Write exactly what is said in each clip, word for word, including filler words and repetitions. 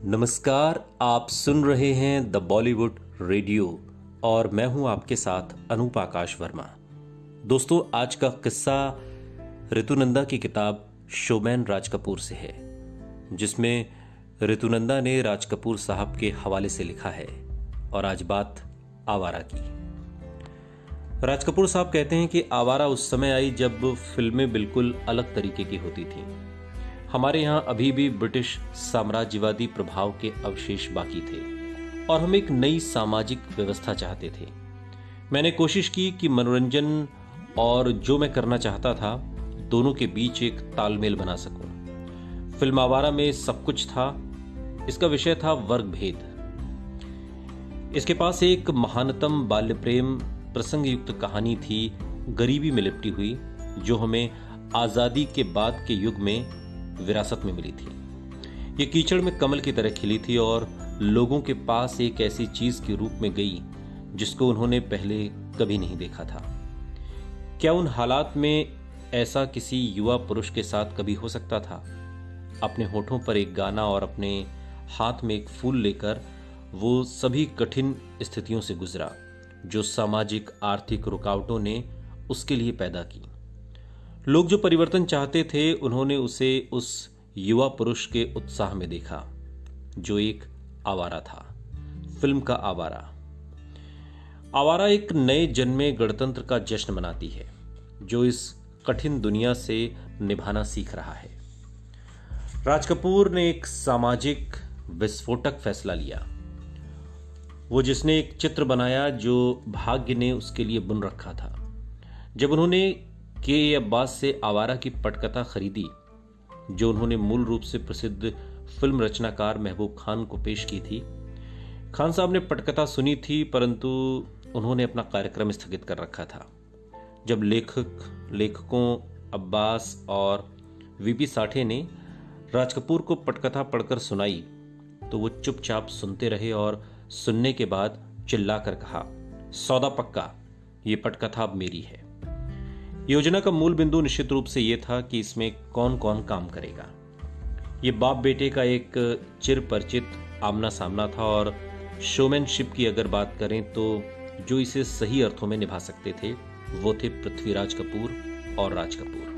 नमस्कार, आप सुन रहे हैं द बॉलीवुड रेडियो और मैं हूं आपके साथ अनूप आकाश वर्मा। दोस्तों, आज का किस्सा ऋतुनंदा की किताब शोमैन राज कपूर से है, जिसमें ऋतुनंदा ने राज कपूर साहब के हवाले से लिखा है। और आज बात आवारा की। राज कपूर साहब कहते हैं कि आवारा उस समय आई जब फिल्में बिल्कुल अलग तरीके की होती थीं। हमारे यहाँ अभी भी ब्रिटिश साम्राज्यवादी प्रभाव के अवशेष बाकी थे और हम एक नई सामाजिक व्यवस्था चाहते थे। मैंने कोशिश की कि मनोरंजन और जो मैं करना चाहता था दोनों के बीच एक तालमेल बना सकूं। फिल्म आवारा में सब कुछ था। इसका विषय था वर्ग भेद। इसके पास एक महानतम बाल्य प्रेम प्रसंग युक्त कहानी थी, गरीबी में लिपटी हुई, जो हमें आजादी के बाद के युग में विरासत में मिली थी। ये कीचड़ में कमल की तरह खिली थी और लोगों के पास एक ऐसी चीज के रूप में गई जिसको उन्होंने पहले कभी नहीं देखा था। क्या उन हालात में ऐसा किसी युवा पुरुष के साथ कभी हो सकता था? अपने होठों पर एक गाना और अपने हाथ में एक फूल लेकर वो सभी कठिन स्थितियों से गुजरा जो सामाजिक आर्थिक रुकावटों ने उसके लिए पैदा की। लोग जो परिवर्तन चाहते थे, उन्होंने उसे उस युवा पुरुष के उत्साह में देखा जो एक आवारा था। फिल्म का आवारा। आवारा एक नए जन्मे गणतंत्र का जश्न मनाती है जो इस कठिन दुनिया से निभाना सीख रहा है। राज कपूर ने एक सामाजिक विस्फोटक फैसला लिया, वो जिसने एक चित्र बनाया जो भाग्य ने उसके लिए बुन रखा था। जब उन्होंने के ए अब्बास से आवारा की पटकथा खरीदी, जो उन्होंने मूल रूप से प्रसिद्ध फिल्म रचनाकार महबूब खान को पेश की थी, खान साहब ने पटकथा सुनी थी, परंतु उन्होंने अपना कार्यक्रम स्थगित कर रखा था। जब लेखक लेखकों अब्बास और वीपी साठे ने राज कपूर को पटकथा पढ़कर सुनाई तो वो चुपचाप सुनते रहे और सुनने के बाद चिल्लाकर कहा, सौदा पक्का, ये पटकथा अब मेरी है। योजना का मूल बिंदु निश्चित रूप से यह था कि इसमें कौन कौन काम करेगा। ये बाप बेटे का एक चिर परिचित आमना सामना था और शोमैनशिप की अगर बात करें तो जो इसे सही अर्थों में निभा सकते थे वो थे पृथ्वीराज कपूर और राज कपूर।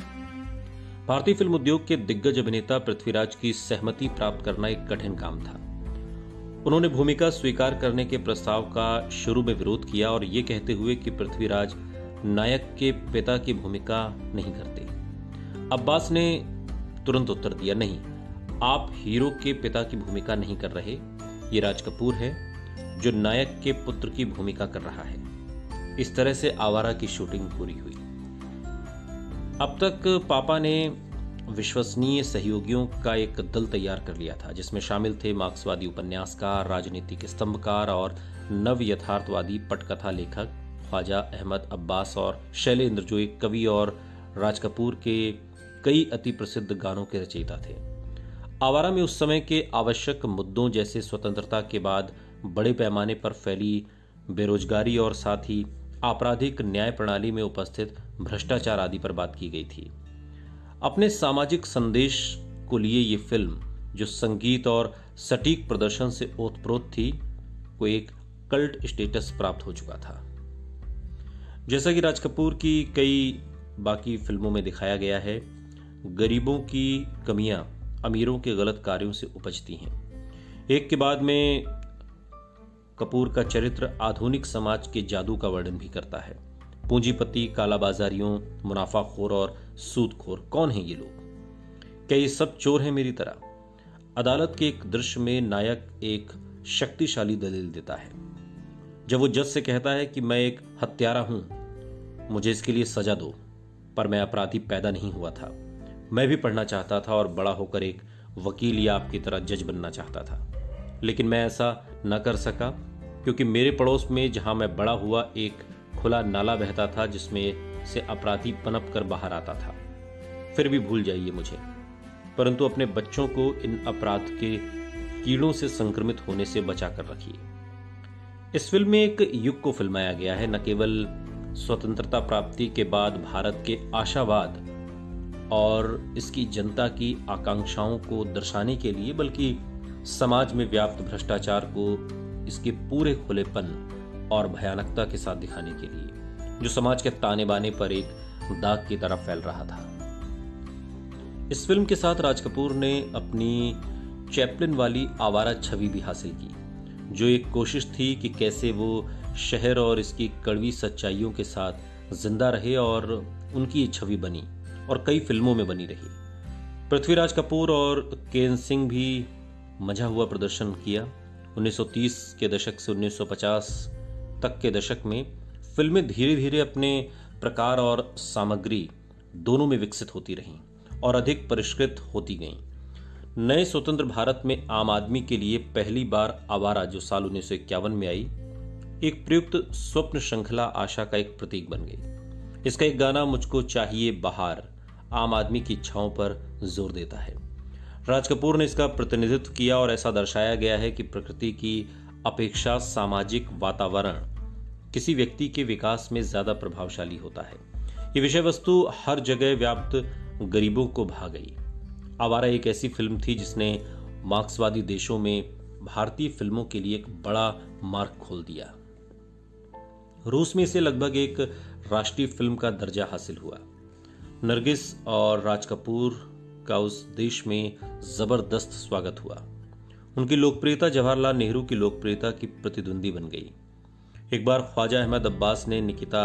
भारतीय फिल्म उद्योग के दिग्गज अभिनेता पृथ्वीराज की सहमति प्राप्त करना एक कठिन काम था। उन्होंने भूमिका स्वीकार करने के प्रस्ताव का शुरू में विरोध किया और ये कहते हुए कि पृथ्वीराज नायक के पिता की भूमिका नहीं करते। अब्बास ने तुरंत उत्तर दिया, नहीं, आप हीरो के पिता की भूमिका नहीं कर रहे, ये राज कपूर है जो नायक के पुत्र की भूमिका कर रहा है। इस तरह से आवारा की शूटिंग पूरी हुई। अब तक पापा ने विश्वसनीय सहयोगियों का एक दल तैयार कर लिया था, जिसमें शामिल थे मार्क्सवादी उपन्यासकार, राजनीतिक स्तंभकार और नव यथार्थवादी पटकथा लेखक ख्वाजा अहमद अब्बास और शैलेंद्र, जो एक कवि और राज कपूर के कई अति प्रसिद्ध गानों के रचयिता थे। आवारा में उस समय के आवश्यक मुद्दों जैसे स्वतंत्रता के बाद बड़े पैमाने पर फैली बेरोजगारी और साथ ही आपराधिक न्याय प्रणाली में उपस्थित भ्रष्टाचार आदि पर बात की गई थी। अपने सामाजिक संदेश को लिए ये फिल्म, जो संगीत और सटीक प्रदर्शन से ओतप्रोत थी, को एक कल्ट स्टेटस प्राप्त हो चुका था। जैसा कि राज कपूर की कई बाकी फिल्मों में दिखाया गया है, गरीबों की कमियां अमीरों के गलत कार्यों से उपजती हैं। एक के बाद में कपूर का चरित्र आधुनिक समाज के जादू का वर्णन भी करता है। पूंजीपति, कालाबाजारियों, मुनाफाखोर और सूदखोर, कौन है ये लोग? क्या ये सब चोर हैं मेरी तरह? अदालत के एक दृश्य में नायक एक शक्तिशाली दलील देता है जब वो जज से कहता है कि मैं एक हत्यारा हूं, मुझे इसके लिए सजा दो, पर मैं अपराधी पैदा नहीं हुआ था। मैं भी पढ़ना चाहता था और बड़ा होकर एक वकील या आपकी तरह जज बनना चाहता था, लेकिन मैं ऐसा न कर सका क्योंकि मेरे पड़ोस में जहां मैं बड़ा हुआ एक खुला नाला बहता था जिसमें से अपराधी पनप कर बाहर आता था। फिर भी भूल जाइए मुझे, परंतु अपने बच्चों को इन अपराध के कीड़ों से संक्रमित होने से बचा कर रखिए। इस फिल्म में एक युग को फिल्माया गया है, न केवल स्वतंत्रता प्राप्ति के बाद भारत के आशावाद और इसकी जनता की आकांक्षाओं को दर्शाने के लिए, बल्कि समाज में व्याप्त भ्रष्टाचार को इसके पूरे खुलेपन और भयानकता के साथ दिखाने के लिए, जो समाज के ताने बाने पर एक दाग की तरह फैल रहा था। इस फिल्म के साथ राज कपूर ने अपनी चैपलिन वाली आवारा छवि भी हासिल की, जो एक कोशिश थी कि कैसे वो शहर और इसकी कड़वी सच्चाइयों के साथ जिंदा रहे, और उनकी ये छवि बनी और कई फिल्मों में बनी रही। पृथ्वीराज कपूर और केन सिंह भी मजा हुआ प्रदर्शन किया। उन्नीस सौ तीस के दशक से उन्नीस सौ पचास तक के दशक में फिल्में धीरे धीरे अपने प्रकार और सामग्री दोनों में विकसित होती रहीं और अधिक परिष्कृत होती गईं। नए स्वतंत्र भारत में आम आदमी के लिए पहली बार आवारा, जो साल उन्नीस सौ इक्यावन में आई, एक प्रयुक्त स्वप्न श्रृंखला आशा का एक प्रतीक बन गई। इसका एक गाना मुझको चाहिए बहार आम आदमी की इच्छाओं पर जोर देता है। राज कपूर ने इसका प्रतिनिधित्व किया और ऐसा दर्शाया गया है कि प्रकृति की अपेक्षा सामाजिक वातावरण किसी व्यक्ति के विकास में ज्यादा प्रभावशाली होता है। ये विषय वस्तु हर जगह व्याप्त गरीबों को भा गई। आवारा एक ऐसी फिल्म थी जिसने मार्क्सवादी देशों में भारतीय फिल्मों के लिए एक बड़ा मार्ग खोल दिया। रूस में इसे लगभग एक राष्ट्रीय फिल्म का दर्जा हासिल हुआ। नरगिस और राज कपूर का उस देश में जबरदस्त स्वागत हुआ। उनकी लोकप्रियता जवाहरलाल नेहरू की लोकप्रियता की प्रतिद्वंदी बन गई। एक बार ख्वाजा अहमद अब्बास ने निकिता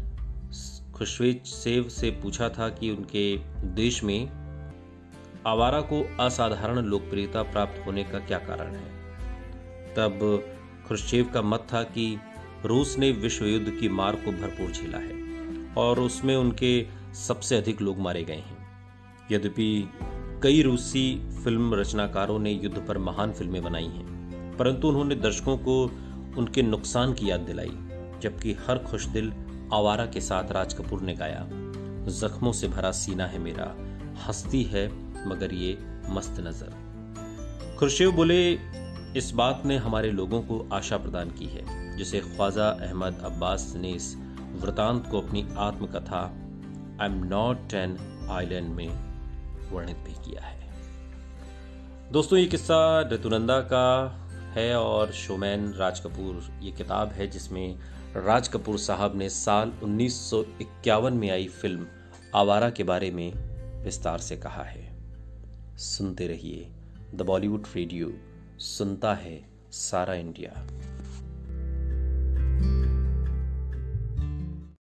खुश्वेसेव से पूछा था कि उनके देश में आवारा को असाधारण लोकप्रियता प्राप्त होने का क्या कारण है। तब खुश्चेव का मत था कि रूस ने विश्व युद्ध की मार को भरपूर झेला है और उसमें उनके सबसे अधिक लोग मारे गए हैं। यद्यपि कई रूसी फिल्म रचनाकारों ने युद्ध पर महान फिल्में बनाई हैं, परंतु उन्होंने दर्शकों को उनके नुकसान की याद दिलाई। जबकि हर खुश दिल आवारा के साथ राज कपूर ने गाया, जख्मों से भरा सीना है मेरा, हंसती है मगर ये मस्त नजर। खुर्शीव बोले, इस बात ने हमारे लोगों को आशा प्रदान की है, जिसे ख्वाजा अहमद अब्बास ने इस वृतांत को अपनी आत्मकथा I am not an island में वर्णित भी किया है। दोस्तों, ये किस्सा ऋतुनंदा का है और शोमैन राज कपूर ये किताब है जिसमें राज कपूर साहब ने साल उन्नीस सौ इक्यावन में आई फिल्म आवारा के बारे में विस्तार से कहा है। सुनते रहिए द बॉलीवुड रेडियो, सुनता है सारा इंडिया।